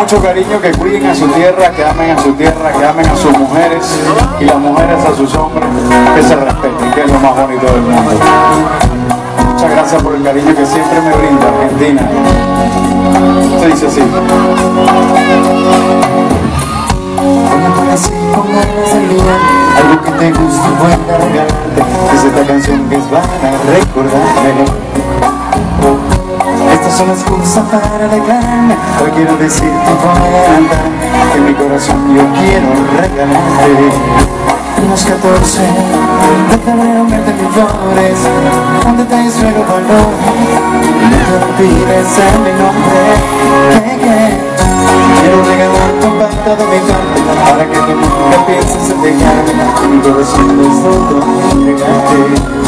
mucho cariño, que cuiden a su tierra, que amen a su tierra, que amen a sus mujeres y las mujeres a sus hombres, que se respeten, que es lo más bonito del mundo. Muchas gracias por el cariño que siempre me brinda Argentina. Se dice así. Hoy amanecí con ganas de olvidar algo que te gusta, voy a regalarte. Es esta canción que es para recordarme. Estas son las excusas para declararme. Hoy quiero decirte, voy a adelantar, que en mi corazón yo quiero regalarte. Los 14 de febrero me te mis flores, un detalle suelo valor. No te olvides de mi nombre, que quiero regalarte un pacto de mi parte, para que tú nunca pienses en dejarme, que mi corazón es todo entregarte.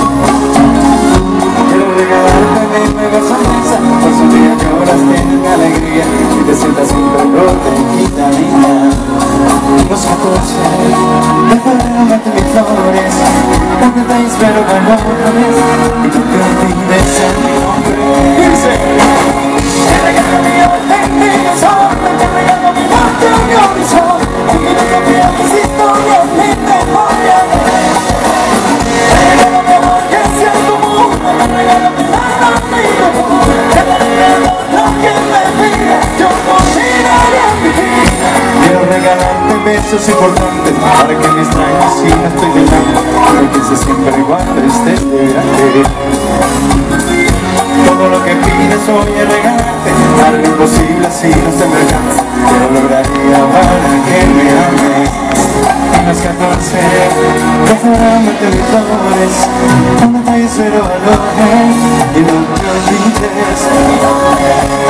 Quiero regalarte mi nueva sonrisa, por su día que ahora tienes alegría y te sientas siempre protegida, niña. Los 14 de febrero mete mis flores, un detalle espero valores, y tú te olvides de mi nombre. Dice: te regalo mi arte y mi desorden, te regalo mi norte y mi horizonte, y que no te pierdas mis historias ni memorias. Te regalo mi amor que sea tu mundo, te regalo mi alma, mi amor, te regalo lo que me pida, yo continuaré mi vida. Quiero regalarte besos importantes, para que me extrañes si no estoy delante, que pienses siempre cuando estés delante. Todo lo que pides voy a regalarte, haré lo imposible si no se me alcanza, pero lograría para que me ames. Y los 14 de febrero mete mis flores, un detalle cero valores, y no te olvides.